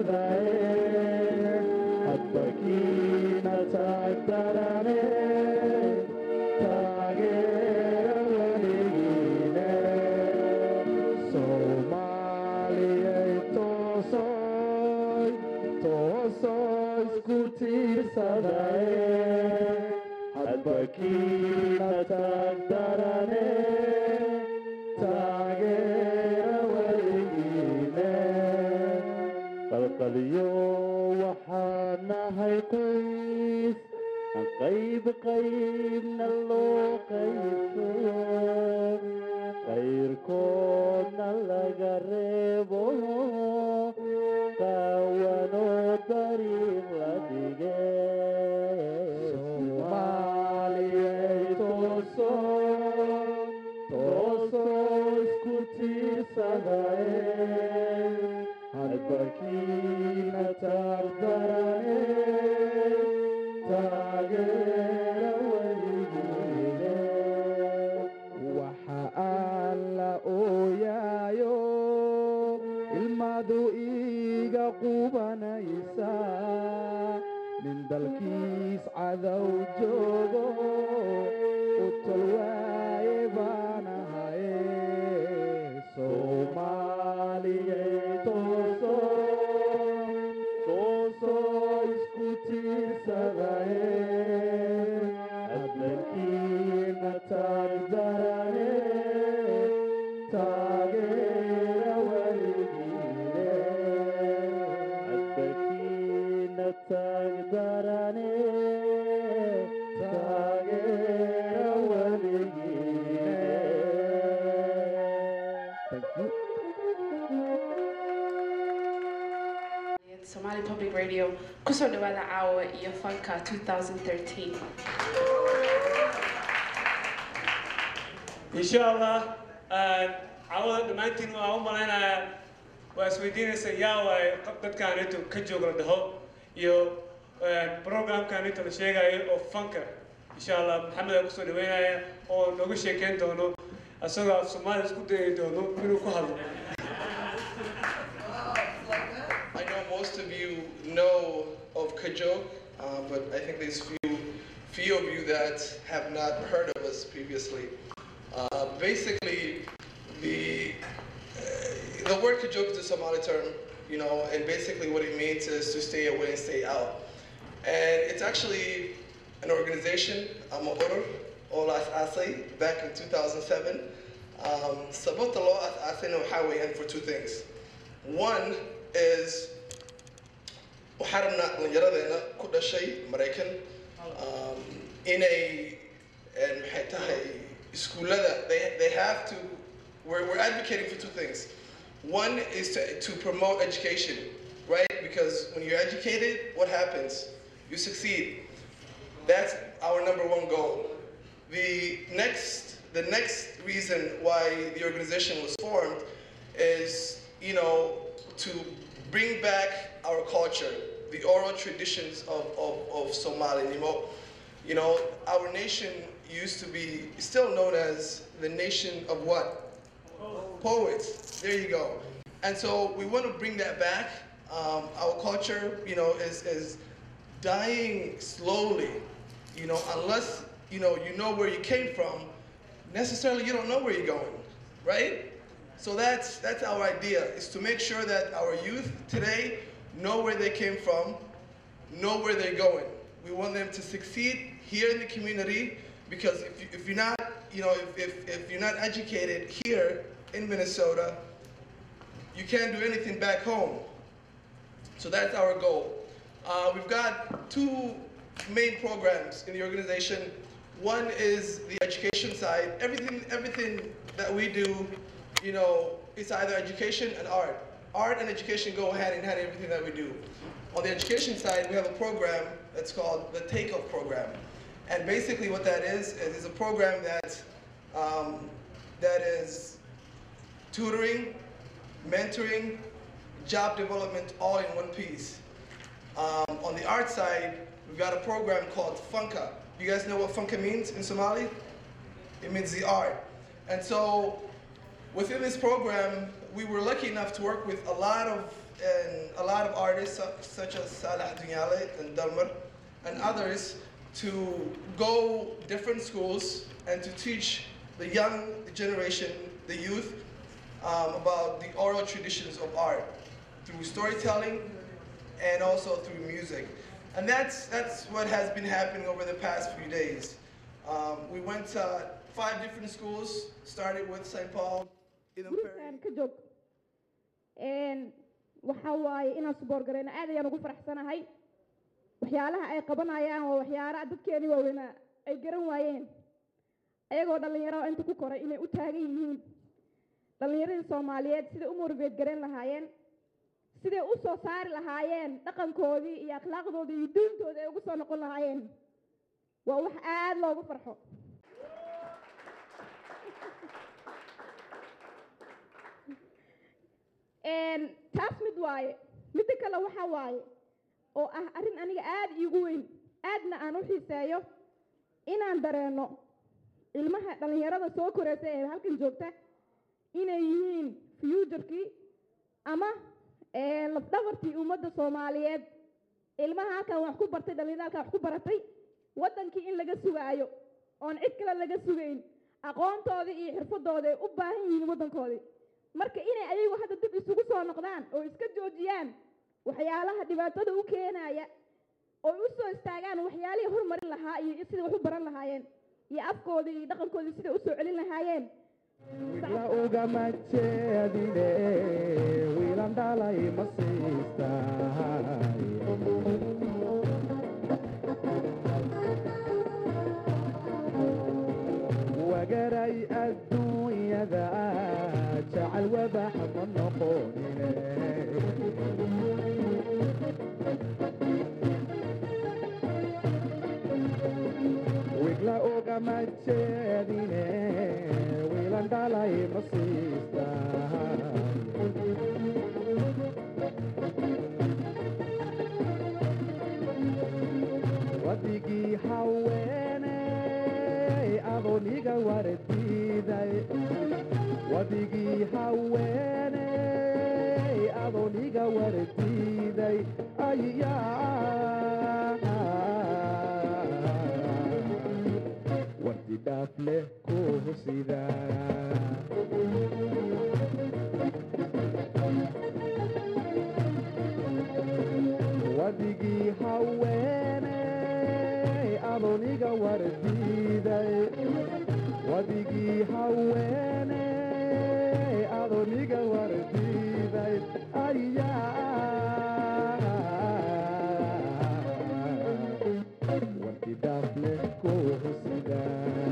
sadae Adbakina tagdarane Tagera waligine Somalia tosoy Tosoy skutir sadae Adbakina tagdarane Tagera waligine qalqaliyo waxaana hay qoys qayb qaybna loo qayso qayrkoodna laga reebo qawano dariiq la dhige Soomaaliyay tooso isku tiirsadae Adbakina tagdarane taageera waligine waxa alla ooyaayo ilmadu iiga qubanaysa nin dalkiis cadow joogo u tolwaaye baanahaye Soomaaliyay tooso isku tiirsadae Adbakina tagdarane taageera waligine Adbakina tagdarane taageera waligine Thank you. Somali Public Radio, kusoo dhawaada caawa iyo fanka 2013. Inshallah, caawada dhammaantiin waa u malaynayaa waa isweydiinaysa yaa waay dadkaan intu ka joogla dhaho iyo programkaan inta la sheegayo oo fanka inshallah maxamed aa kusoo dhaweynaya oo nooga sheekeyn doono asagoo af Soomaali isku dayi doono inuu ku hadlo. I know most of you know of Kajok, but I think there's few of you that have not heard of us previously. Basically, the word Kajok is a Somali term, you know, and basically what it means is to stay away and stay out. And it's actually an organization, Amaurur, Olas Asay, back in 2007. Sabot Allah Asay no highway for two things. One is وحرمنا لنجرادنا كل شيء American in a and school that they have to we're advocating for two things. One is to promote education, right? Because when you're educated, what happens? You succeed. That's our number one goal. The next reason why the organization was formed is, you know, to bring back our culture, the oral traditions of Somali. You know, our nation used to be still known as the nation of what? Poets. There you go. And so we want to bring that back. Our culture, you know, is dying slowly. You know, unless you know where you came from, necessarily you don't know where you're going, right? So that's our idea, is to make sure that our youth today know where they came from, know where they're going. We want them to succeed here in the community, because if you're not, you know, if you're not educated here in Minnesota, you can't do anything back home. So that's our goal. We've got two main programs in the organization. One is the education side. Everything that we do, you know, it's either education and art. Art and education go hand in hand in everything that we do. On the education side, we have a program that's called the Takeoff Program. And basically what that is a program that is tutoring, mentoring, job development all in one piece. On the art side, we've got a program called Funka. You guys know what Funka means in Somali? It means the art. And so within this program, we were lucky enough to work with a lot of and a lot of artists such as Salah Dunyale and Dalmar and others to go different schools and to teach the young generation, the youth, about the oral traditions of art through storytelling and also through music. And that's what has been happening over the past few days. We went to 5 different schools, started with St. Paul, Eden Prairie. ka joog waxa waaye inaan suboor gareyno aad ayaan ugu faraxsanahay waxyaalaha ay qabanayaan waa waxyaalaha dadkeeni waaweyn ay garan waayeen ayagoo dhalinyaro inta ku koray inay u taagan yihiin dhalinyaradii Soomaaliyeed sida u motiveet gareyn lahaayeen sida u soo saari lahaayeen dhaqankoodii iyo akhlaaqdoodii iyo diintooda ay ugu soo noqon lahaayeen waa wax aad loogu farxo taas mid waaye mid kale waxa waaye oo ah arrin aniga aad iigu weyn aadna aan u xiiseeyo inaan dareeno ilmaha dhalinyarada soo koraysa ee halkan joogta inay yihiin future-kii ama lafdhabartii ummadda Soomaaliyeed ilmaha halkan wax ku bartay dhalinyarada wax ku baratay wadankii in laga sugaayo oon cid kale laga sugayn aqoontooda iyo xirfadooda ay u baahan yihiin wadankoodii marka inay ayagu hadda dib isugu soo noqdaan oo iska joojiyaan waxyaalaha dhibaatada u keenaya oo u soo istaagaan waxyaalihii horumarin lahaa iyo sida wax u baran lahaayeen iyo afkooda iyo dhaqankooda sida u soo celin lahaayeen la uga majeedine wiilan dhalay ma siistahay wagaray adduunyada jacayl wabax ma noqonine wigla uga majeedine wiilan dhalay ma siistahay wadigii haweeney adooniga wardiiday wadigii haweeney adooniga wardiiday ayaa wardi dhaaf leh ku sidaa wadigii haweeney adooniga wardiiday wadigii haweeney adooniga wardiiday ayaa wardi dhaaf leh ku sidaa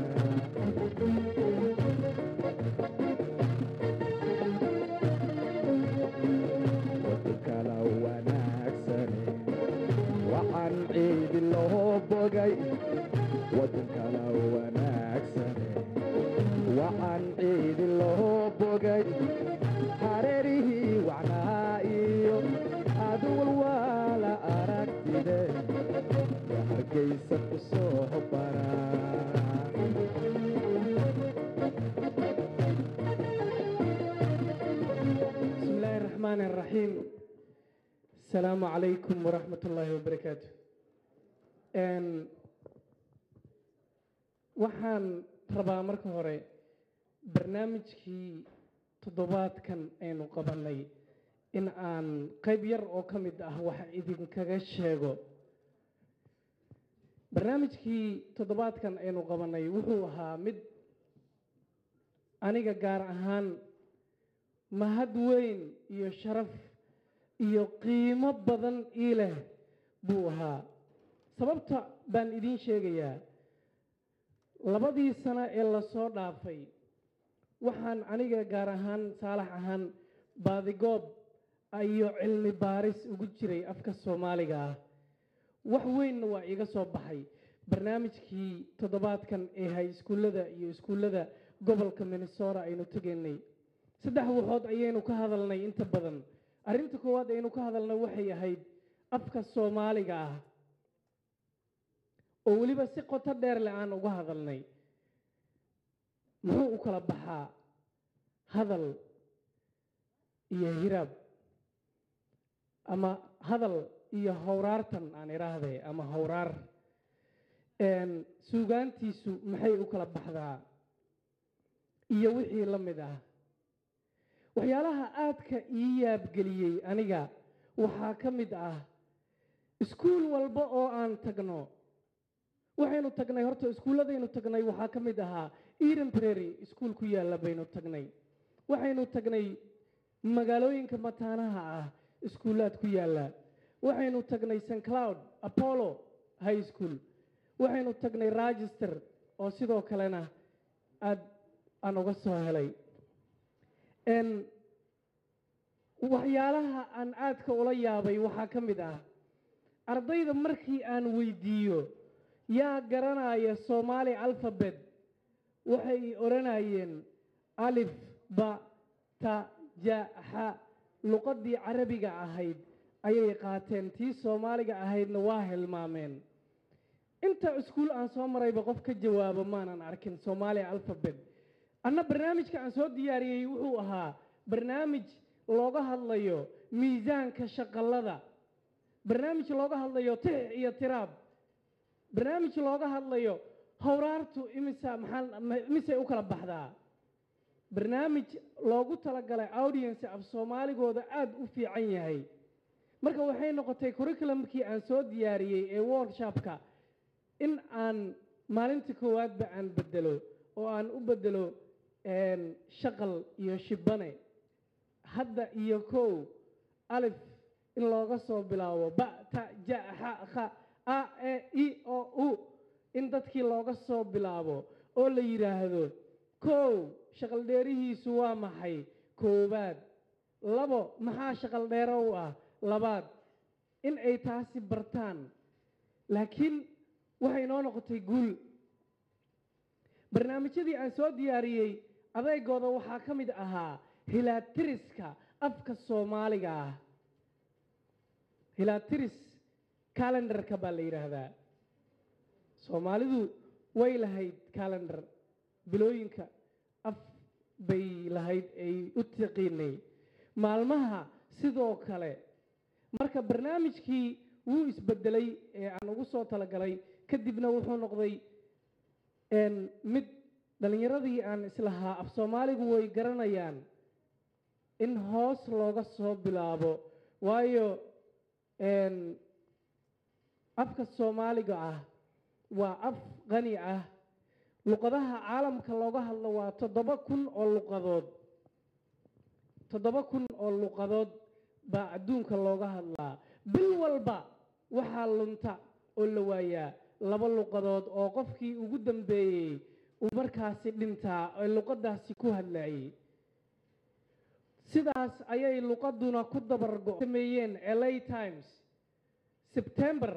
wadkala wanaagsane waxaan ciidi loo bogay wadankala wanaagsane waxaan ciidi loo bogay hareerihii wacnaa iyo aduwal waa la aragtide ya hargeysa ku soo baraa بسم الله الرحمن الرحيم السلام عليكم ورحمة الله وبركاته waxaan rabaa marka hore barnaamijkii toddobaadkan aynu qabanay in aan qayb yar oo ka mid ah wax idinkaga sheego barnaamijkii toddobaadkan aynu qabanay wuxuu ahaa mid aniga gaar ahaan mahad weyn iyo sharaf iyo qiimo badan ii leh buu ahaa sababta baan idiin sheegayaa labadii sano ee la soo dhaafay waxaan aniga gaar ahaan saalax ahaan baadigoob iyo cilmi baaris ugu jiray afka Soomaaliga ah wax weynna waa iga soo baxay barnaamijkii toddobaadkan ee hay iskuulada iyo iskuulada gobolka Minnesota aynu tageynay saddex waxood ayaynu ka hadalnay inta badan arrinta koowaad aynu ka hadalnay waxay ahayd afka Soomaaliga ah oo waliba si qoto dheer leh aan uga hadalnay muxuu u kala baxaa hadal iyo hiraab ama hadal iyo howraartan aan idhaahday ama howraar suugaantiisu maxay u kala baxdaa iyo wixii la mid ah waxyaalaha aadka ii yaabgeliyey aniga waxaa ka mid ah iskuul walba oo aan tagno waxaynu tagnay horta iskuulladaynu tagnay waxaa ka mid ahaa Eden Prairie iskuul ku yaalla baynu tagnay waxaynu tagnay magaalooyinka mataanaha ah iskuulaad ku yaalla waxaynu tagnay St Cloud Apollo High School waxaynu tagnay Register oo sidoo kalena aan uga soo helay waxyaalaha aan aadka ula yaabay waxaa ka mid ah ardayda markii aan weydiiyo yaa garanaya Somali alphabet waxay oranayeen alif ba ta ja ha luqadii carabiga ahayd ayay qaateen tii Soomaaliga ahaydna waa hilmaameen inta iskuul aan soo marayba qof ka jawaabo maanan arkin Somali alphabet anna barnaamijka aan soo diyaariyay wuxuu ahaa barnaamij looga hadlayo miisaanka shaqalada barnaamij looga hadlayo tix iyo tiraab barnaamij looga hadlayo howraartu imise u kala baxdaa barnaamij loogu talagalay audience af Soomaaligooda aad u fiican yahay marka waxay noqotay curriculumkii aan soo diyaariyay ee workshopka in aan maalintii koowaadba aan bedelo oo aan u bedelo shaqal iyo shibane hadda iyo kow alif in looga soo bilaabo ba ta ja ha kha a e i o u in dadkii looga soo bilaabo oo la yiraahdo kow shaqal dheerihiisu waa maxay koobaad labo maxaa shaqal dheero u ah labaad in ay taasi bartaan laakiin waxay noo noqotay guul barnaamijyadii aan soo diyaariyey adeegooda waxaa ka mid ahaa hilaatiriska afka Soomaaliga ah hilaatiris calendarka baa la yiraahdaa Soomaalidu way lahayd calendar bilooyinka af bay lahayd ay u taqiinay maalmaha sidoo kale marka barnaamijkii wuu isbedelay ee aan ugu soo talagalay kadibna wuxuu noqday mid dhalinyaradii aan islahaa af Soomaaligu way garanayaan in hoos looga soo bilaabo waayo afka Soomaaliga ah waa af qani ah luqadaha caalamka looga hadlo waa 7,000 oo luqadood 7,000 oo luqadood baa adduunka looga hadlaa bil walba waxaa lunta oo la waayaa 2 luqadood oo qofkii ugu dambeeyay uu markaasi dhintaa oo luqadaasi ku hadlayay sidaas ayay luqaduna ku dabargo sameeyeen LA Times September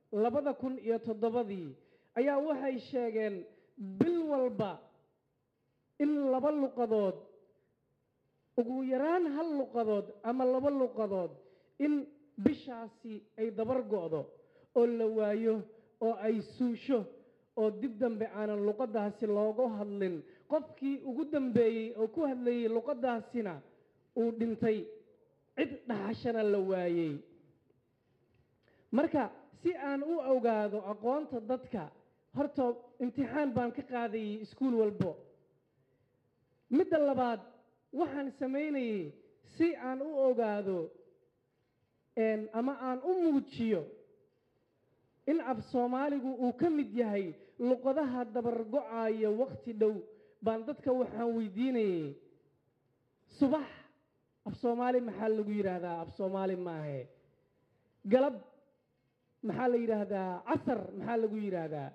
2007 ayaa waxay sheegeen bil walba in 2 luqadood ugu yaraan 1 luqadood ama 2 luqadood in bishaasi ay dabar go'do oo la waayo oo ay suusho oo dib dambe aanan luqadaasi looga hadlin qofkii ugu dambeeyay oo ku hadlayay luqadaasina uu dhintay cid dhaxashana la waayay marka si aan u ogaado aqoonta dadka horta imtixaan baan ka qaadayay iskuul walbo midda labaad waxaan sameynayay si aan u ogaado ama aan u muujiyo in af Soomaaligu uu ka mid yahay luqadaha dabar go'aya waqti dhow baan dadka waxaan weydiinayay subax af Soomaali maxaa lagu yiraahdaa af Soomaali maahe galab maxaa la yiraahdaa casar maxaa lagu yiraahdaa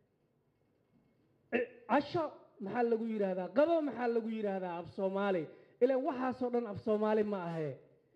casho maxaa lagu yiraahdaa qado maxaa lagu yiraahdaa af Soomaali ilaa waxaasoo dhan af Soomaali ma ahe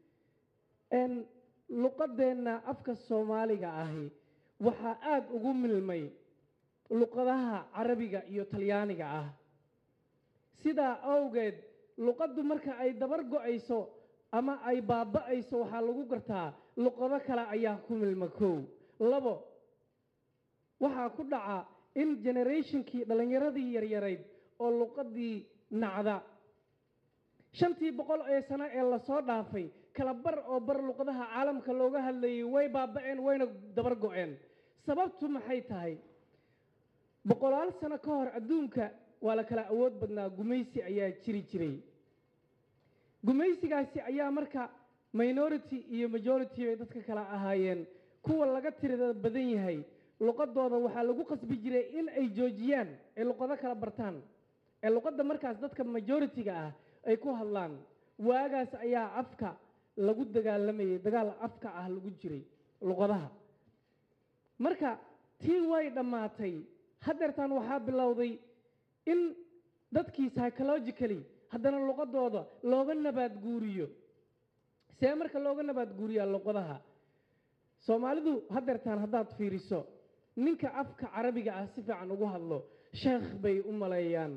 luqadeena afka Soomaaliga ahi waxaa aad ugu milmay luqadaha carabiga iyo talyaaniga ah sidaa awgeed luqaddu marka ay dabar go'ayso ama ay baaba'ayso waxaa lagu gartaa luqado kale ayaa ku milma kow labo waxaa ku dhaca in generationkii dhalinyaradii yaryarayd oo luqadii nacda 500 ee sano ee la soo dhaafay kala bar oo bar luqadaha caalamka looga hadlayay way baaba'een wayna dabar go'een sababtu maxay tahay boqolaal sano ka hor adduunka waa la kala awood badnaa gumaysi ayaa jiri jiray gumaysigaasi ayaa marka minority iyo majority ay dadka kala ahaayeen kuwa laga tirada badan yahay luqadooda waxaa lagu qasbi jiray in ay joojiyaan ee luqado kala bartaan ee luqadda markaas dadka majority-ga ah ay ku hadlaan waagaas ayaa afka lagu dagaalamayay dagaal afka ah lagu jiray luqadaha marka tii way dhammaatay haddeertaan waxaa bilowday in dadkii psychologically haddana luqadooda looga nabaad guuriyo see marka looga nabaad guuriyaa luqadaha soomaalidu haddeertaan haddaad fiiriso ninka afka carabiga ah si fiican ugu hadlo sheekh bay u maleeyaan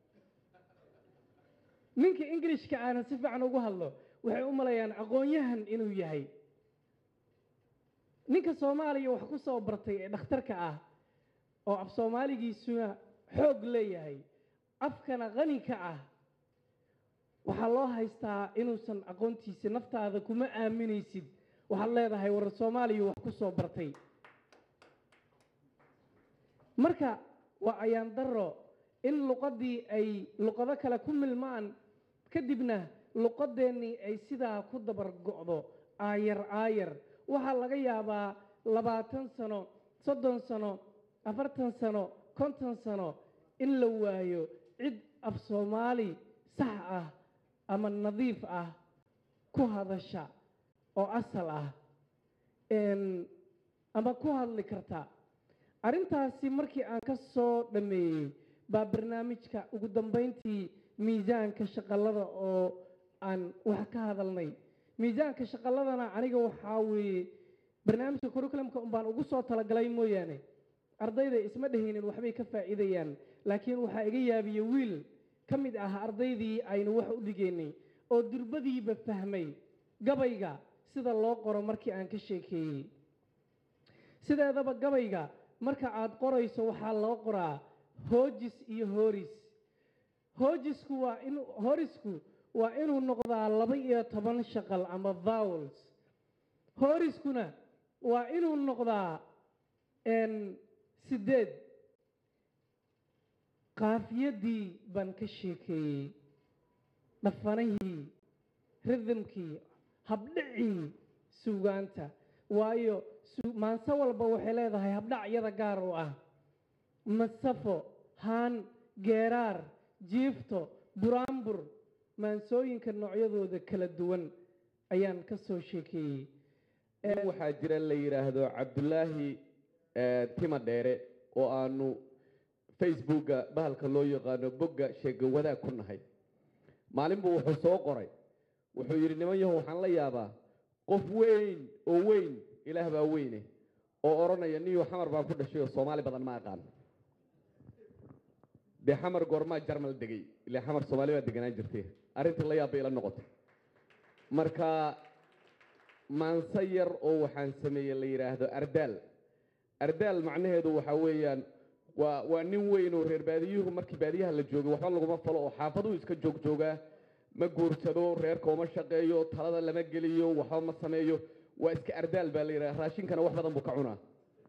ninka ingilishka ahna si fiican ugu hadlo waxay u maleeyaan aqoon-yahan inuu yahay ninka soomaaliya wax ku soo bartay ee dhakhtarka ah oo af soomaaligiisuna xoog leeyahay afkana qani ka ah waxaa loo haystaa inuusan aqoontiisa naftaada kuma aaminaysid waxaad leedahay war soomaaliya wax ku soo bartay marka waa ayaan daro in luqadii ay luqado kale ku milmaan kadibna luqadeennii ay sidaa ku dabar go'do aayar aayar waxaa laga yaabaa 20 sano 30 sano 40 sano 50 sano in la waayo cid af soomaali sax ah ama nadiif ah ku hadasha oo asal ah ama ku hadli karta arrintaasi markii aan ka soo dhameeyey baa barnaamijka ugu dambeyntii miisaanka shaqalada oo aan wax ka hadalnay miisaanka shaqaladana aniga waxaa weeye barnaamijka curriculumka baan ugu soo talagalay mooyaane ardayda isma dhehaynin waxbay ka faa'iidayaan laakiin waxaa iga yaabiye wiil ka mid ah ardaydii aynu wax u dhigaynay oo durbadiiba fahmay gabayga sida loo qoro markii aan ka sheekeeyey sideedaba gabayga marka aad qorayso waxaa loo qoraa hoojis iyo hooris horisku waa inuu noqdaa 12 shaqal ama vowels horiskuna waa inuu noqdaa 8 qaafiyadii baan ka sheekeeyey dhafanihii rhythmkii habdhicii suugaanta waayo maanso walba waxay leedahay habdhacyada gaar u ah masafo haan geeraar jiifto buraanbur maansooyinka noocyadooda kala duwan ayaan ka soo sheekeeyey waxaa jira la yiraahdo Cabdullaahi tima dheere oo aanu facebooka bahalka loo yaqaano bogga sheega wadaag ku nahay maalin buu wuxuu soo qoray wuxuu yiri niman yahow waxaan la yaabaa qof weyn oo weyn ilaah baa weyne oo oranaya niyo xamar baan ku dhashay oo Soomaali badan ma aqaan de xamar goorma jarmal degay ilaa xamar Soomaali baa deganaan jirtay arrinta la yaab ila noqotay marka maansayar oo waxaan sameeyay la yiraahdo ardaal macnaheedu waxa weeyaan waa nin weyn oo reer baadiyuhu markii baadiyaha la joogo waxba laguma falo oo xaafaduhu iska jooga ma guursado reerka uma shaqeeyo talada lama geliyo waxba ma sameeyo waa iska ardaal baa la yiraahdaa raashinkana wax badan buu ka cunaa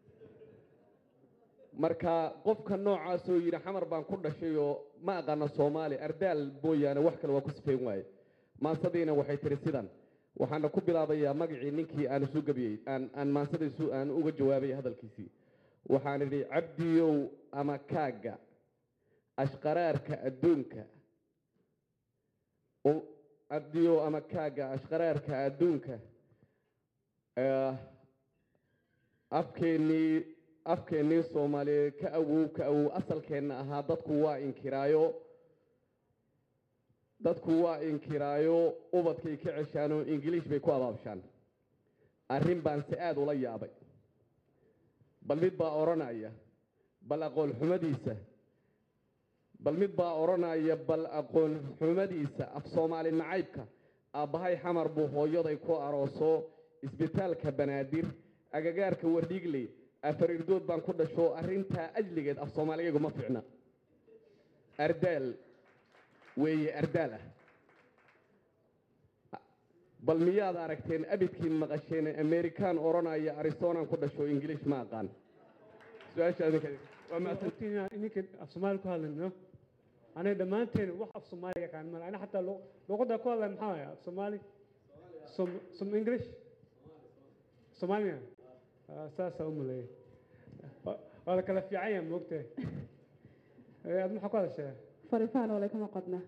marka qofka noocaas oo yiri xamar baan ku dhashay oo ma aqaan Soomaali ardaal booyaana wax kale waa ku sifeyn waay maansadiina waxay tiri sidan waxaan ku bilaabayaa magacii ninkii aan soo gabiyay aan maansadiisu aan uga jawaabay hadalkiisii waxaan idhi cabdiyow ama kaaga ashqaraarka adduunka cabdiyow ama kaaga ashqaraarka adduunka afkeennii Soomaaliyeed ka awow asalkeenna ahaa dadku waa inkiraayo ubadkay ka ceshaan oo English bay ku abaabshaan arrin baan si aad ula yaabay bal mid baa oranaya bal aqoon xumadiisa af Soomaali nacaybka aabahay xamar buu hooyaday ku arooso isbitaalka banaadir agagaarka wardhiigley afarirdood baan ku dhasho arrinta ajligeed af Soomaaliga ma fiicna ardaal weeye ardaal bal miyaad aragteen abidkiin maqasheen American oranaya Arizona ku dhasho English ma aqaan su'aasha adinka waa ma وقتنا إنك الصومال كهذا إنه أنا دمانتين واحد الصومالي كان مال أنا حتى لو قد أقول لهم حاجة الصومالي سم إنجليش صوماليا أساسا لي هذا كلا في عين وقته هذا ما حكوا هذا الشيء فريفان ولا كما قدنا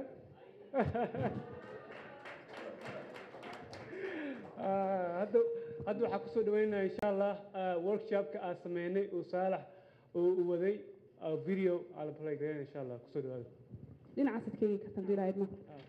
هذا حكوا دوينا إن شاء الله workshop كأسميني وصالح وذي فيديو على بلاي إن شاء الله كسر دوينا دين عسد كي كتنبير عيدنا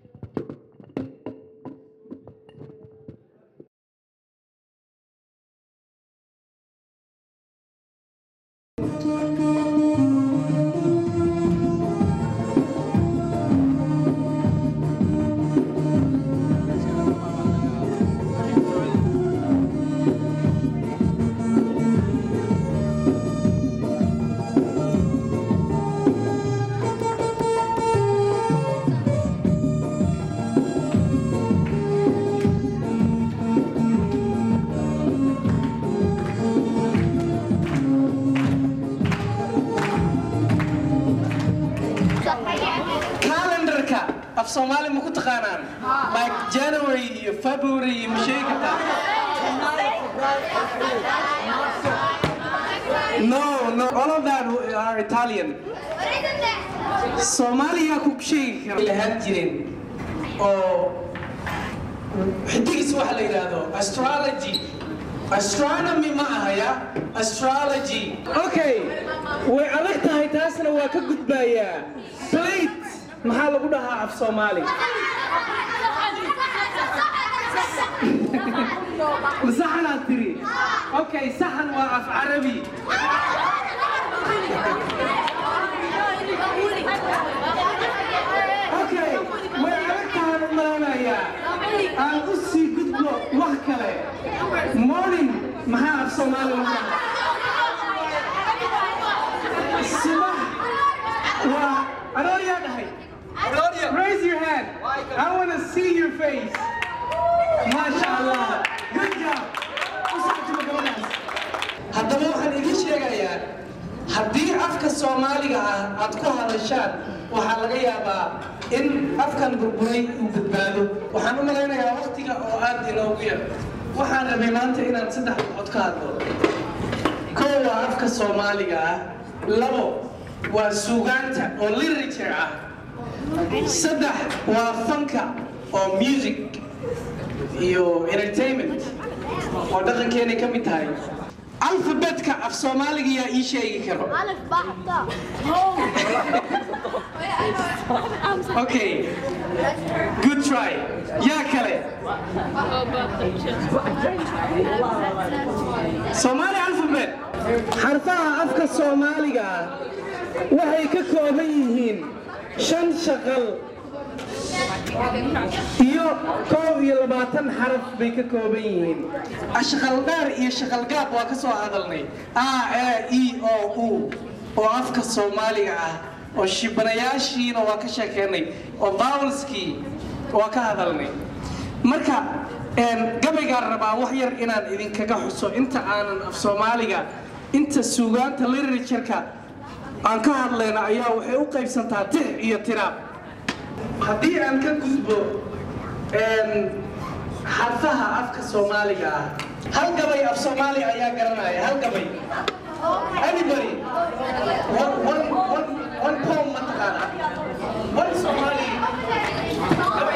Somali ma ku taqaanaan like January iyo February iyo sheegi No, all of that are Italian. Somalia ku sheegi kara lahayd jireen oo xidigis waxa la yiraahdo astrology. Astronomy ma ahaya astrology. Okay, way adag tahay taasna waa ka gudbayaa. Plate maxaa lagu dhahaa af Soomaali saxan tiri okay saxan waa af Carabi okay way aragtaan malanaya aan u sii gudbo wax kale morning maxaa af Soomaali lagu dhahaa subax waa arooriya dhahay Raise your hand. I want to see your face. MashaAllah. Good job. Haddaba waxaan idin sheegayaa haddii afka Soomaaliga ah aad ku hadashaan waxaa laga yaabaa in afkan burburay uu badbaado waxaan u malaynayaa waqtiga oo aad inoogu yar waxaan rabay maanta inaan saddex cod ka hadlo koo waa afka Soomaaliga ah labo waa suugaanta oo literature ah saddex waa fanka oo music iyo entertainment oo dhaqankeena ka mid tahay alphabetka af Soomaaliga yaa ii sheegi karo Okay good try yaa kale Somali alphabet xarfaha afka Soomaaliga waxay ka kooban yihiin shan shaqal iyo 22 xaraf bay ka kooban yihiin ashqal dheer iyo shaqal gaab waa ka soo hadalnay a e o u oo afka Soomaaliga ah oo shibanayaashiina waa ka sheekeynay oo vowelski waa ka hadalnay marka gabayga rabaa wax yar inaan idin kaga xuso inta aanan af Soomaaliga inta suugaanta literature-ka aan ka hadlayna ayaa waxay u qaybsantaa tix iyo tiraab haddii aan ka gudbo xarfaha afka Soomaaliga ah hal gabay af Soomaali ayaa garanaya hal gabay anybody one poem ma taqaana one Somali gabay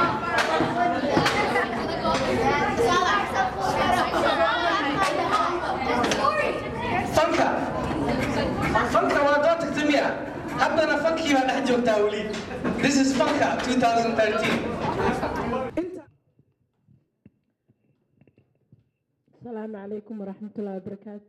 fanka waa doo tagtamiya haddana fankii baa dhex joogtaa weli this is fanka 2013 السلام عليكم ورحمة الله وبركاته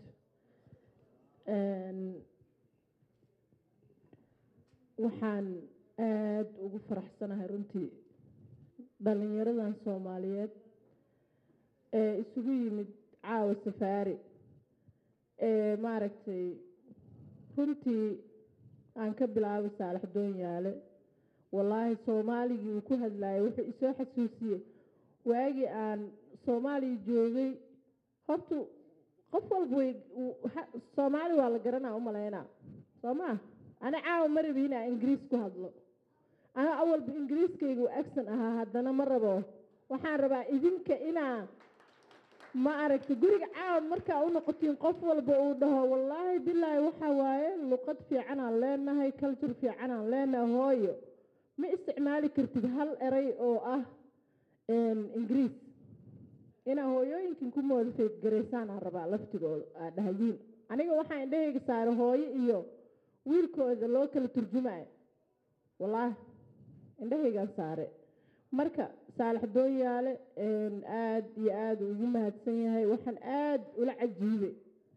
waxaan aad ugu faraxsanahay runtii dhalinyaradan Soomaaliyeed ee isugu yimid caawa safaari maaragtay runtii aan ka bilaabo Saalax Doonyaale wallaahi Soomaaligii uu ku hadlaayay wuxuu isoo xasuusiyay waagii aan soomaaliya joogay horta qof walba way soomaali waa la garanaa u malaynaa soo maa ana caawa ma rabi inaa ingiriis ku hadlo ana awalba ingiriiskaygu accent ahaa haddana ma rabo waxaan rabaa idinka inaa ma aragta guriga caawa markaa u noqotiin qof walba uu dhaho wallaahi bilaahi waxa waaye luqad fiican aan leenahay culture fiican aan leenahay hooyo ma isticmaali kartid hal eray oo ah ingiriis inaa hooyooyinkan ku moodafeed garaysaan aan rabaa laftigooda aa dhahayiin aniga waxaan indhahayga saara hooyo iyo wiilkooda loo kala turjumayo wallaahi indhahaygaan saare marka saalax doonyaale aad iyo aad ugu mahadsan yahay waxaan aad ula cajiibay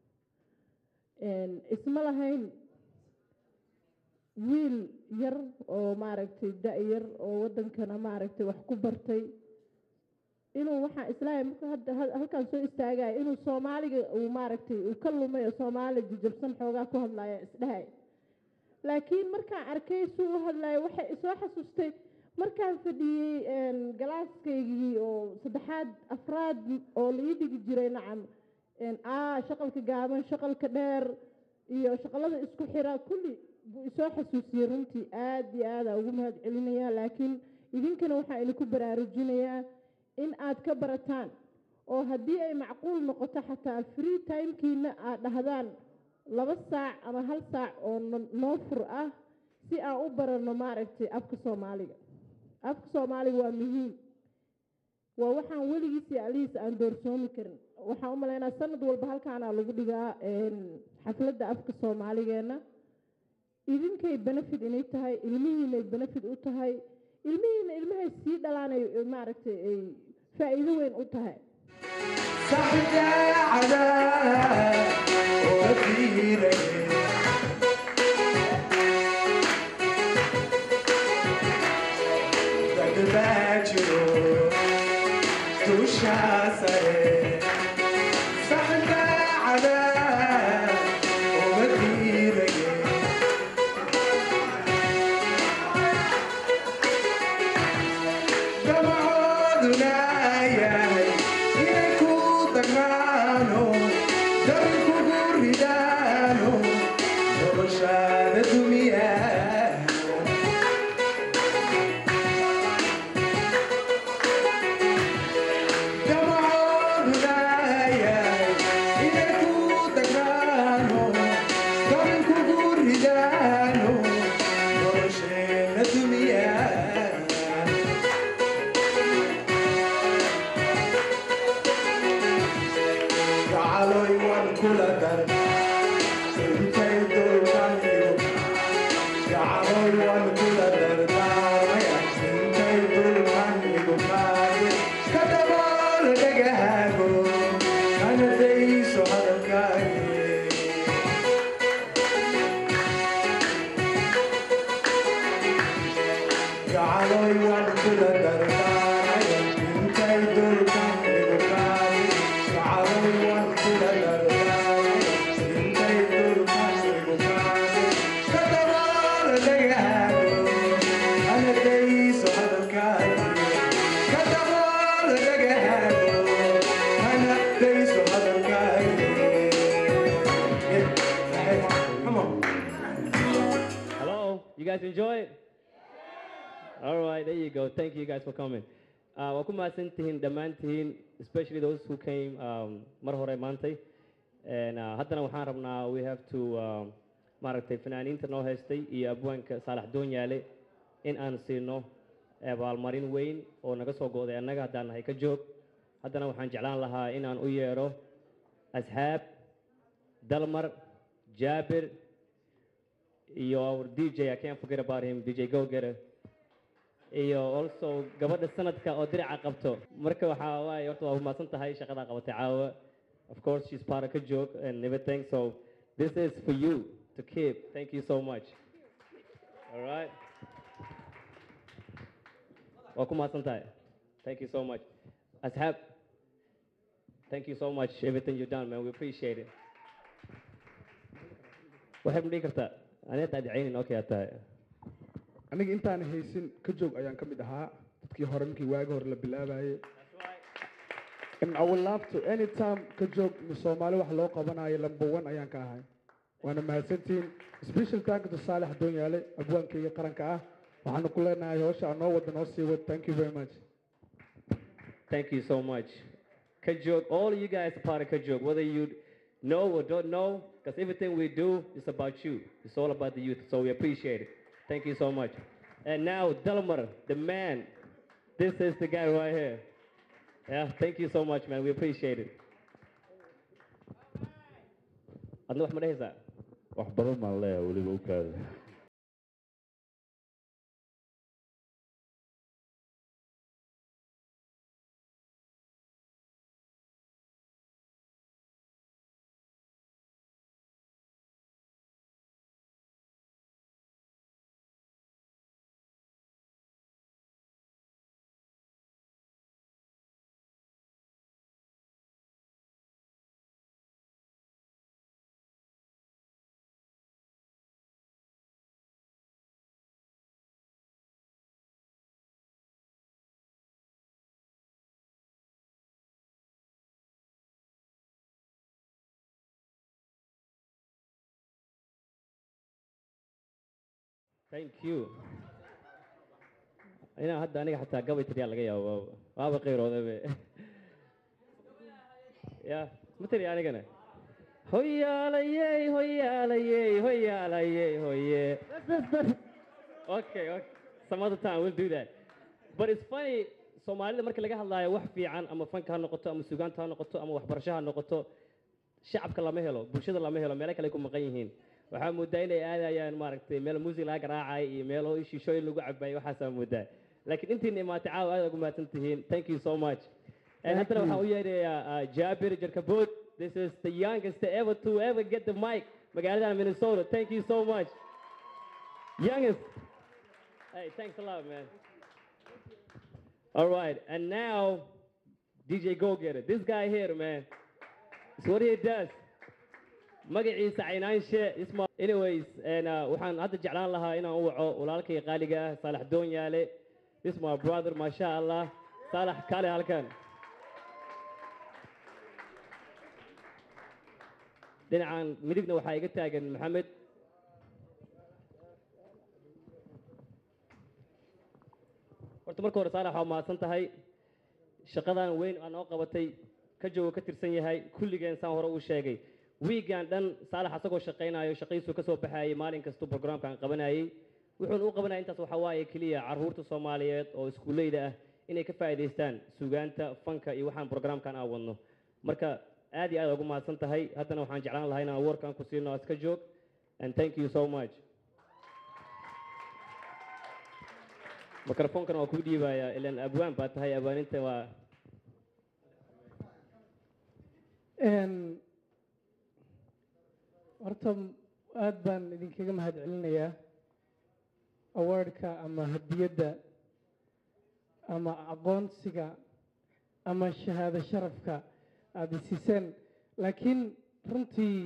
isma lahayn wiil yar oo maaragtay da-yar oo waddankana maaragtay wax ku bartay inuu waxaan islaahay marka hadda halkaan soo istaagaya inuu soomaaliga uu maaragtay uu ka lumay oo soomaali jijabsan xoogaa ku hadlaya isdhahay laakiin markaan arkay suu u hadlaya waxay isoo xasuustay markaan fadhiyey galaaskaygii oo saddexaad afraad oo la ii dhigi jiray nacam shaqalka gaaban shaqalka dheer iyo shaqalada isku xira kulli buu isoo xasuusiyey runtii aad iyo aada ugu mahad celinayaa laakiin idinkana waxaa idinku baraarujinayaa in aad ka barataan oo haddii ay macquul noqoto xataa free timekiina aad dhahdaan 2 saac ama 1 saac oo noo fur ah si aan u barano maaragtay afka soomaaliga waa muhiim waa waxaan weligiis iyo alihiis aan doorsoomi karin waxaan u malaynaa sanad walba halkaana lagu dhigaa xafladda afka soomaaligeena idinkay benefit inay tahay ilmihiinay benefit u tahay ilmihiina ilmahay sii dhalaanay maaragtay ay faa'iido weyn u tahay Thank you guys for coming. Waa ku mahadsantihiin dhammaantihiin, especially those who came mar hore maantay. Haddana waxaan rabnaa we have to maaragtay fanaaniinta noo haystay iyo abwaanka Saalax Doonyaale in aan siino abaalmarin weyn oo naga soo go'day annaga haddaan nahay ka joog. Haddana waxaan jeclaan lahaa in aan u yeero Ashaab, Dalmar, Jabir, iyo our DJ, I can't forget about him, DJ Go Getter. iyo also gabadha sanadka oo diraca qabto marka waxa waay horta waa mahadsan tahay shaqada qabatay caawa of course she's part of ka joog and everything so this is for you to keep. Thank you so much. All right, waa ku mahadsan tahay. Thank you so much. Ashab, thank you so much everything you've done, man. We appreciate it. waxay mudhiin kartaa aniga taadicaynin okay tahay aniga intaan haysin ka joog ayaan ka mid ahaa dadkii hore markii waagi hore la bilaabayay And I would love to anytime ka joog Soomaali wax loo qabanayo number 1 ayaan ka ahay waana mahadsantiin special thank to Saalax Doonyaale abwaankayga qaranka ah waxaan ku leenahay hawsha noo wada noo sii wad thank you very much. Thank you so much. Kajok, all of you guys are part of Kajok, whether you know or don't know, because everything we do is about you. It's all about the youth, so we appreciate it. Thank you so much. And now, Delmar, the man. This is the guy right here. Yeah, thank you so much, man. We appreciate it. adna wax ma dhehaysaa wax badan baan leeyahay weliba u kaada Thank you. Ina hadda aniga xataa gabay tiriyaa laga yaabo waaba qeyrooday be ya matiri anigana hoyaalayey hoyaalayey hoyaalayey hoye okay some other time we'll do that but it's funny Soomaalida marka laga hadlaayo wax fiican ama fanka ha noqoto ama suugaanta ha noqoto ama waxbarasho ha noqoto shacabka lama helo bulshada lama helo meel kale ku maqan yihiin waxaa moodaa inay aadayaan maaragtay meel music laga garaacay iyo meelo shishooyin lagu cabay waxaas moodaa laakiin intiina imaatay caawa aad ugu mahadsan tihiin thank you so much and haddana waxaan u yeerayaa Jabir Jarkabood this is the youngest ever to ever get the mic magaalada Minnesota thank you so much youngest hey thanks a lot man all right and now DJ Go Getter this guy here man it's what he does magaciisa caynaanshe isma anyways and waxaan hadda jeclaan lahaa inaan u waco walaalkay qaaliga ah Saalax Doonyaale this my brother masha Allah Saalax kale halkan dhinacan midigna waxaa iga taagan Maxamed horta marka hore Saalax waa mahadsan tahay shaqadan weyn aan noo qabatay ka joogo ka tirsan yahay kulligeen saan hore u sheegay weegan dhan Saalax asagoo shaqeynayo shaqadiisu ka soo baxayay maalin kasta programkan qabanayay wuxuu u qabanayay intaas waxa waaye kaliya caruurta Soomaaliyeed oo iskuuleyda ah inay ka faa'iideystaan suugaanta fanka iyo waxaan programkan aan wadno marka aad iyo aad ugu mahadsan tahay haddana waxaan jeclaan lahaa inaan warkan ku siino iska joog and thank you so much mikrofoonkan waa ku dhiibayaa ilaan abwaan baa tahay abwaaninta waa horta aad baan idinkaga mahad celinayaa awardka ama hadiyadda ama aqoonsiga ama shahaado sharafka aad isiiseen laakiin runtii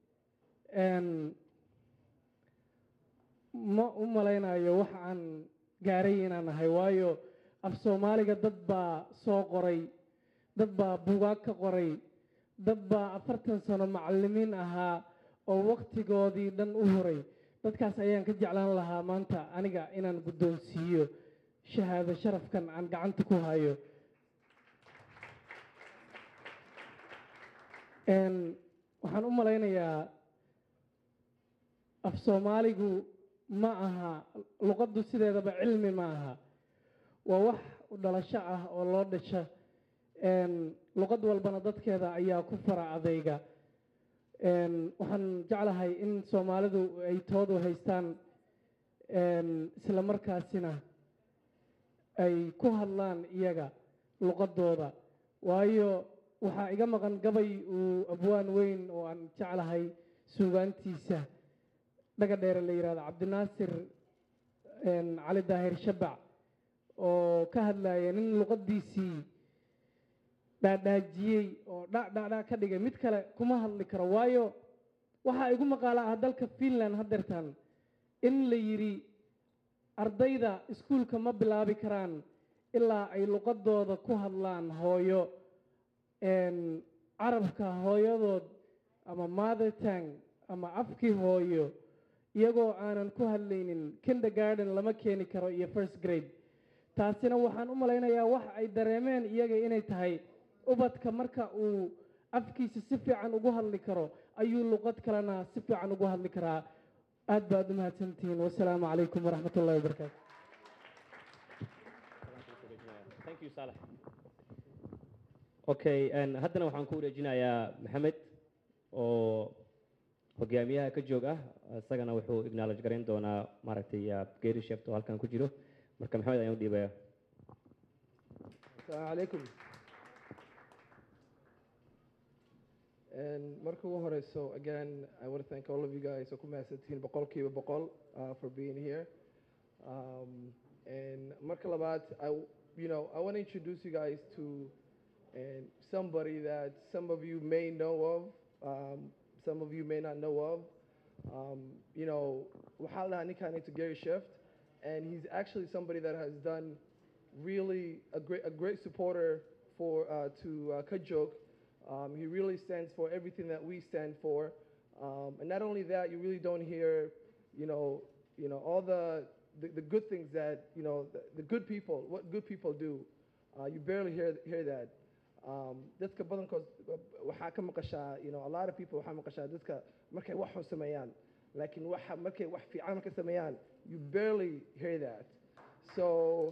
ma u malaynayo wax aan gaaray inaan ahay waayo af Soomaaliga dad baa soo qoray dad baa buugaag ka qoray dad baa 40 sano macallimiin ahaa oo waqtigoodii dhan u horay dadkaas ayaan ka jeclaan lahaa maanta aniga inaan guddoonsiiyo shahaado sharafkan aan gacanta ku hayo waxaan u malaynayaa af Soomaaligu ma aha luqaddu sideedaba cilmi ma aha waa wax u dhalasho ah oo loo dhasha luqad walbana dadkeeda ayaa ku fara adayga waxaan jeclahay in Soomaalidu ay toodu haystaan isla markaasina ay ku hadlaan iyaga luqadooda waayo waxaa iga maqan gabay uu abwaan weyn oo aan jeclahay suugaantiisa dhaga dheer la yiraahdo Cabdinaasir Cali Daahir Shabac oo ka hadlaya nin luqadiisii dhaadhaajiyey oo dhaadhaa ka dhigay mid kale kuma hadli karo waayo waxaa igu maqaala ah dalka Finland haddeertan in la yiri ardayda iskuulka ma bilaabi karaan ilaa ay luqadooda ku hadlaan hooyo carabka hooyadood ama mother tongue ama afkii hooyo iyagoo aanan ku hadlaynin kindergarten lama keeni karo iyo first grade taasina waxaan u malaynayaa wax ay dareemeen iyaga inay tahay ubadka marka uu afkiisa si fiican ugu hadli karo ayuu luqad kalena si fiican ugu hadli karaa aad baad u mahadsantihiin wasalaamu calaykum waraxmat ullahi wabarakaatu Thank you, Salah. Okay, haddana waxaan ku wareejinayaa maxamed oo hogaamiyaha ka joog ah isagana wuxuu acknowledge garayn doonaa maaragtay geeri sheeft oo halkan ku jiro marka maxamed ayaan u dhiibaya Assalamu alaikum. And marka ugu horeyso again I want to thank all of you guys oo ku mahadsantihiin boqolkiiba boqol for being here. And marka labaad I want to introduce you guys to somebody that some of you may know of, some of you may not know of. Waxaa la dhahaa ninkaan to Gary Shift, and he's actually somebody that has done really a great supporter for to Kajok. He really stands for everything that we stand for, and not only that, you really don't hear, all the good things that the good people, what good people do. You barely hear that. Dadka badankood waxaa ka maqashaa, a lot of people waxaa maqashaa dadka markay wax xun sameeyaan, laakiin markay wax fiican markay sameeyaan, you barely hear that. So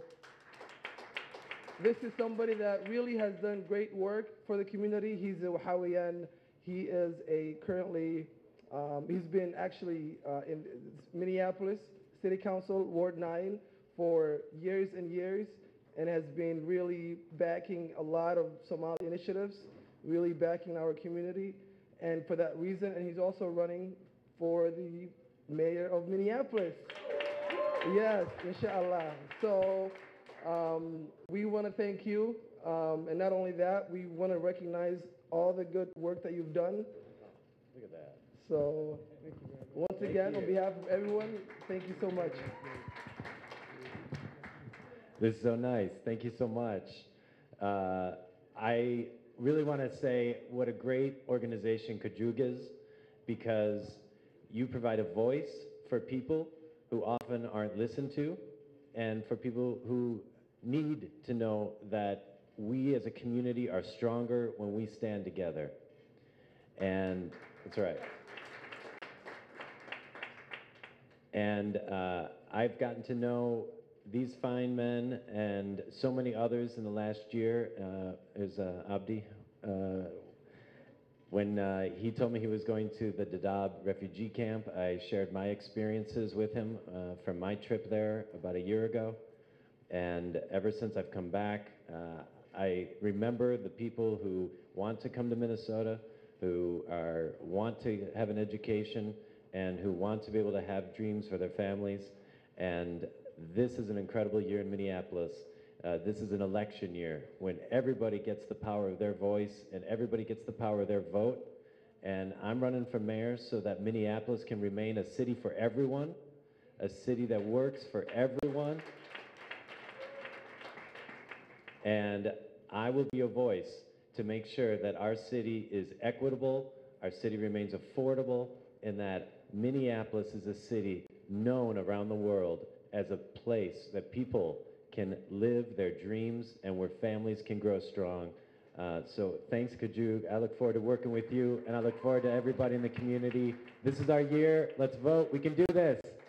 this is somebody that really has done great work for the community. He's a Wahawiyan. He is currently, he's been actually in Minneapolis City Council, Ward 9, for years and years, and has been really backing a lot of Somali initiatives, really backing our community. And for that reason, and he's also running for the mayor of Minneapolis. Yes, inshallah. So we want to thank you. And not only that, we want to recognize all the good work that you've done. Look at that. So once again, on behalf of everyone, thank you so much. This is so nice. Thank you so much. I really want to say what a great organization Kajug is, because you provide a voice for people who often aren't listened to, and for people who need to know that we as a community are stronger when we stand together. And that's right. And I've gotten to know these fine men and so many others in the last year. Is Abdi. When he told me he was going to the Dadaab refugee camp, I shared my experiences with him from my trip there about a year ago. And ever since I've come back, I remember the people who want to come to Minnesota, who want to have an education, and who want to be able to have dreams for their families. And this is an incredible year in Minneapolis. This is an election year when everybody gets the power of their voice and everybody gets the power of their vote. And I'm running for mayor so that Minneapolis can remain a city for everyone, a city that works for everyone. And I will be a voice to make sure that our city is equitable, our city remains affordable, and that Minneapolis is a city known around the world as a place that people can live their dreams and where families can grow strong. So thanks, Kajug. I look forward to working with you, and I look forward to everybody in the community. This is our year. Let's vote. We can do this.